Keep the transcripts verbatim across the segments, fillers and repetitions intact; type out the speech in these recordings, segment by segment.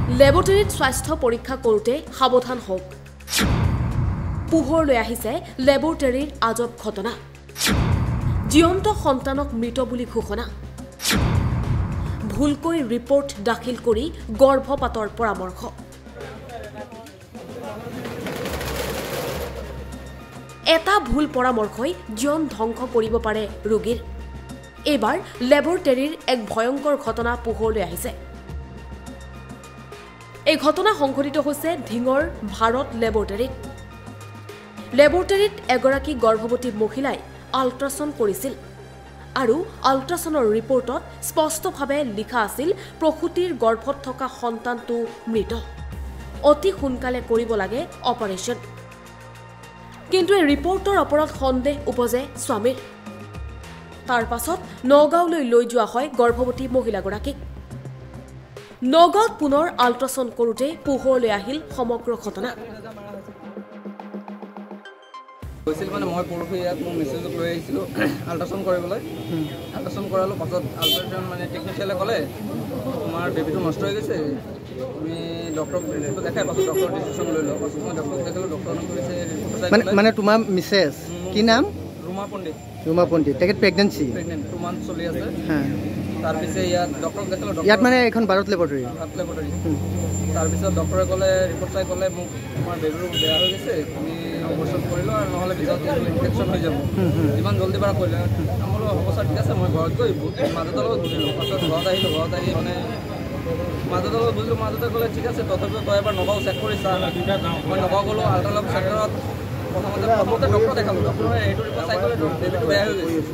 লেবৰেটৰীত স্বাস্থ্য পৰীক্ষা কৰোঁতে সাৱধান হওক। পোহৰলৈ আহিছে লেবৰেটৰীৰ আজব ঘটনা। জীয়ন্ত সন্তানক মৃত বুলি ঘোষণা। ভুলকৈ ৰিপৰ্ট দাখিল কৰি গৰ্ভপাতৰ পৰামৰ্শ। এটা ভুল পৰামৰ্শই জীৱন ধ্বংস কৰিব পাৰে ৰোগীৰ। এইবাৰ লেবৰেটৰীৰ এক ভয়ংকৰ ঘটনা পোহৰলৈ আহিছে। এই ঘটনা সংঘটিত হৈছে ধিঙৰ ভাৰত লেবৰেটৰীত। লেবৰেটৰীত এগৰাকী গৰ্ভৱতী মহিলাই আল্ট্ৰাছাউণ্ড কৰিছিল আৰু আল্ট্ৰাছাউণ্ডৰ ৰিপৰ্টত স্পষ্টভাৱে লিখা আছিল প্ৰসূতিৰ গৰ্ভত থকা সন্তানটো মৃত। অতি সোনকালে কৰিব লাগে অপাৰেশ্যন। কিন্তু এই ৰিপৰ্টৰ ওপৰত সন্দেহ উপজে স্বামীৰ। তাৰ পাছত নগাঁওলৈ লৈ যোৱা হয় গৰ্ভৱতী মহিলাগৰাকীক। নগাঁৱত পুনৰ আল্ট্ৰাছাউণ্ড কৰোঁতে পোহৰলৈ আহিল সমগ্ৰ ঘটনা। হৈছিল মানে মই পৰহি ইয়াত মোৰ মেছেজত লৈ আহিছিলোঁ আল্ট্ৰাছাউণ্ড কৰিবলৈ। আল্ট্ৰাছাউণ্ড কৰালোঁ, পাছত আল্ট্ৰাছাউণ্ড মানে টেকনিচিয়ানে ক'লে তোমাৰ বেবীটো নষ্ট হৈ গৈছে, তুমি ডক্টৰক দেখাই পাছত ডক্টৰৰ ডিচিশ্যন লৈ লওঁ। পাছত মই ডক্টৰক দেখালোঁ, ডক্টৰে কৈছে মানে তোমাৰ মিছেছ কি নাম? ৰুমা পণ্ডিত। ৰুমা পণ্ডিত, তেখেত প্ৰেগনেঞ্চি প্ৰেগনেণ্ট টু মান্থ চলি আছে। তাৰপিছত ইয়াত ডক্টৰক দেখালোঁ, ইয়াত মানে এখন ভাৰত লেবৰেটৰী ভাৰত লেবৰেটৰী। তাৰপিছত ডক্টৰে ক'লে, ৰিপৰ্ট চাই ক'লে মোক তোমাৰ বেবীটো বেয়া হৈ গৈছে, তুমি অপাৰেশ্যন কৰি লোৱা, নহ'লে পিছত ইনফেকশ্যন হৈ যাব, যিমান জলদি পাৰা কৰিলে। আমাৰ হ'ব ছাৰ, ঠিক আছে। মই ঘৰত গৈ মাজতৰ লগত বুজিলোঁ। পাছত ঘৰত আহিলোঁ, ঘৰত আহি মানে মাজতৰ লগত বুজিলোঁ। মাজতে ক'লে ঠিক আছে, তথাপিও তই এবাৰ নগাঁও চেক কৰি চা। মই নগাঁও গ'লোঁ, আল্ট্ৰাছাউণ্ড চেণ্টাৰত প্ৰথমতে প্ৰথমতে ডক্টৰ দেখালোঁ। ডক্টৰে এইটো ৰিপৰ্ট চাই ক'লে বেবীটো বেয়া হৈ গৈছে।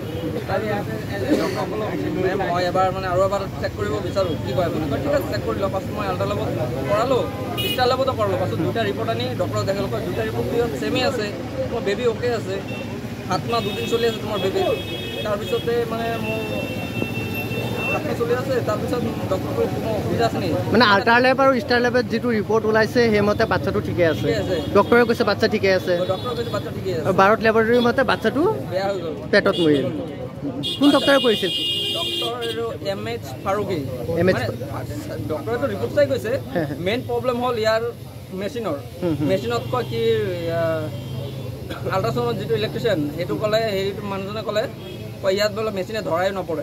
মই এবাৰ মানে আৰু এবাৰ চেক কৰিব বিচাৰোঁ, কি কয় আপুনি? ঠিক আছে, চেক কৰি লওঁ। পাছত মই আল্ট্ৰা লেবত কৰালোঁ, ষ্টাৰ লেবতো কৰালোঁ। পাছত দুটা ৰিপৰ্ট আনি ডক্টৰক দেখালোঁ, কয় দুটা ৰিপৰ্ট পিছত ছেমেই আছে, তোমাৰ বেবী অ'কে আছে, সাত মাহ দুদিন চলি আছে তোমাৰ বেবী। তাৰপিছতে মানে মোৰ সাত মাহ চলি আছে। তাৰপিছত ডক্টৰৰ কোনো অসুবিধা আছে নেকি? মানে আল্ট্ৰা লেব আৰু ষ্টাৰ লেবত যিটো ৰিপৰ্ট ওলাইছে সেইমতে বাচ্চাটো ঠিকে আছে। ডক্টৰে কৈছে বাচ্চা ঠিকে আছে। ডক্টৰে কৈছে বাচ্চা ঠিকে আছে। আৰু ভাৰত লেবৰেটৰীৰ মতে বাচ্চাটো বেয়া হৈ গ'ল, পেটত মৰিল। কোন ডক্টৰে কৰিছিল? Doctor M H Faruqui. ডক্টৰেতো ৰিপৰ্ট চাই কৈছে মেইন প্ৰব্লেম হ'ল ইয়াৰ মেচিনৰ। মেচিনত কয় কি আল্ট্ৰাছাউণ্ডত যিটো ইলেক্ট্ৰিচিয়ান সেইটো ক'লে, সেইটো মানুহজনে ক'লে কয় ইয়াত বোলে মেচিনে ধৰাই নপৰে।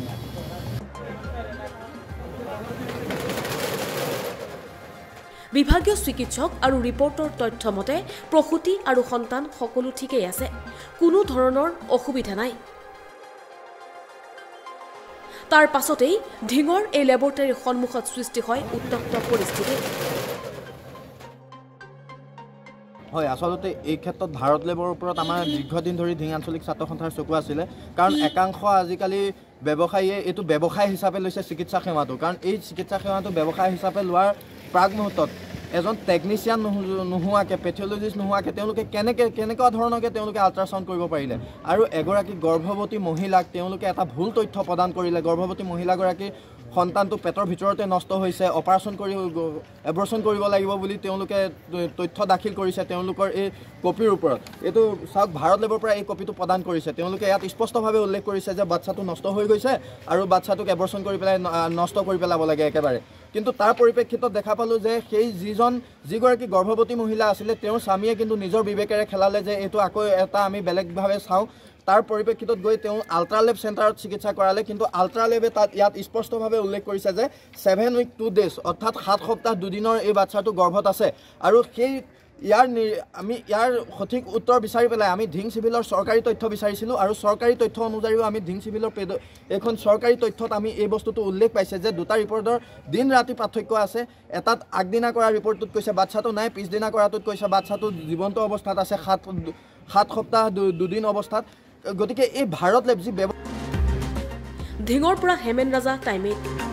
বিভাগীয় চিকিৎসক আৰু ৰিপৰ্টৰ তথ্য মতে প্ৰসূতি আৰু সন্তান সকলো ঠিকেই আছে, কোনো ধৰণৰ অসুবিধা নাই। তাৰ পাছতেই ধিঙৰ এই লেবৰেটৰীৰ সন্মুখত সৃষ্টি হয় উত্তপ্ত পৰিস্থিতি। হয়, আচলতে এই ক্ষেত্ৰত ভাৰত লেবৰ ওপৰত আমাৰ দীৰ্ঘদিন ধৰি ধিং আঞ্চলিক ছাত্ৰ সন্থাৰ চকু আছিলে। কাৰণ একাংশ আজিকালি ব্যৱসায়ীয়ে এইটো ব্যৱসায় হিচাপে লৈছে চিকিৎসা সেৱাটো। কাৰণ এই চিকিৎসা সেৱাটো ব্যৱসায় হিচাপে লোৱাৰ প্ৰাক মুহূৰ্তত এজন টেকনিচিয়ান নোহোৱাকৈ, পেথিঅলজিষ্ট নোহোৱাকৈ তেওঁলোকে কেনেকৈ কেনেকুৱা ধৰণৰকৈ তেওঁলোকে আল্ট্ৰাছাউণ্ড কৰিব পাৰিলে। আৰু এগৰাকী গৰ্ভৱতী মহিলাক তেওঁলোকে এটা ভুল তথ্য প্ৰদান কৰিলে। গৰ্ভৱতী মহিলাগৰাকী সন্তানটো পেটৰ ভিতৰতে নষ্ট হৈছে, অপাৰেশ্যন কৰি এবৰ্চন কৰিব লাগিব বুলি তেওঁলোকে তথ্য দাখিল কৰিছে তেওঁলোকৰ এই কপিৰ ওপৰত। এইটো চাওক, ভাৰত লেবৰ পৰা এই কপিটো প্ৰদান কৰিছে। তেওঁলোকে ইয়াত স্পষ্টভাৱে উল্লেখ কৰিছে যে বাচ্চাটো নষ্ট হৈ গৈছে আৰু বাচ্চাটোক এবৰ্চন কৰি পেলাই নষ্ট কৰি পেলাব লাগে একেবাৰে। কিন্তু তাৰ পৰিপ্ৰেক্ষিতত দেখা পালোঁ যে সেই যিজন যিগৰাকী গৰ্ভৱতী মহিলা আছিলে তেওঁৰ স্বামীয়ে কিন্তু নিজৰ বিবেকেৰে খেলালে যে এইটো আকৌ এটা আমি বেলেগভাৱে চাওঁ। তাৰ পৰিপ্ৰেক্ষিতত গৈ তেওঁ আল্ট্ৰা লেব চেণ্টাৰত চিকিৎসা কৰালে। কিন্তু আল্ট্ৰা লেবে তাত ইয়াত স্পষ্টভাৱে উল্লেখ কৰিছে যে ছেভেন উইক টু ডেজ অৰ্থাৎ সাত সপ্তাহ দুদিনৰ এই বাচ্চাটো গৰ্ভত আছে। আৰু সেই ইয়াৰ আমি ইয়াৰ সঠিক উত্তৰ বিচাৰি পেলাই আমি ধিং চিভিলৰ চৰকাৰী তথ্য বিচাৰিছিলোঁ। আৰু চৰকাৰী তথ্য অনুযায়ীও আমি ধিং চিভিলৰ পেড এইখন চৰকাৰী তথ্যত আমি এই বস্তুটো উল্লেখ পাইছে যে দুটা ৰিপৰ্টৰ দিন ৰাতি পাৰ্থক্য আছে। এটাত আগদিনা কৰা ৰিপৰ্টটোত কৈছে বাচ্চাটো নাই, পিছদিনা কৰাটোত কৈছে বাচ্চাটো জীৱন্ত অৱস্থাত আছে, সাত সাত সপ্তাহ দুদিন অৱস্থাত। গতিকে এই ভাৰত লেব যি ধিঙৰ পৰা হেমেন ৰাজা, টাইম এইট।